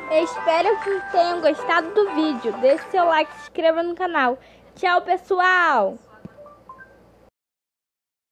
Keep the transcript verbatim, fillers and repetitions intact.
Eu espero que tenham gostado do vídeo. Deixe seu like e se inscreva no canal. Tchau, pessoal!